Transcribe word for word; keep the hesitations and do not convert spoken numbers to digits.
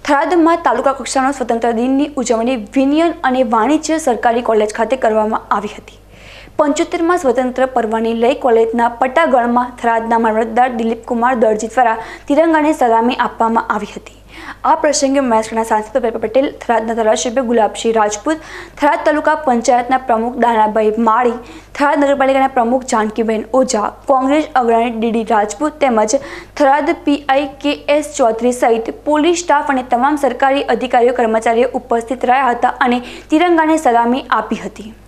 થરાદમાં તાલુકા કક્ષાનો સ્વતંત્ર દિનની ઉજવણી વિનયન અને વાણિજ્ય સરકારી કોલેજ ખાતે કરવામાં આવી હતી। પંચોતેરમાં સ્વતંત્ર પર્વની લઈ કોલેજના પટાગણમાં થરાદના મામલતદાર દિલીપ કુમાર દરજી દ્વારા તિરંગાને સલામી આપવામાં આવી હતી। આ પ્રસંગે મહેસાણા સાંસદ પ્રભુભાઈ પટેલ, થરાદના ધારાસભ્ય ગુલાબસિંહ રાજપૂત, થરાદ તાલુકા પંચાયતના પ્રમુખ દાનાભાઈ માળી, થરાદ નગરપાલિકાના પ્રમુખ જાનકીબેન ઓઝા, કોંગ્રેસ અગ્રણી ડીડી રાજપૂત તેમજ Tharad PI K S Chaudhary સહિત પોલીસ સ્ટાફ અને તમામ સરકારી અધિકારીઓ કર્મચારીઓ ઉપસ્થિત રહ્યા હતા અને તિરંગાને સલામી આપી હતી।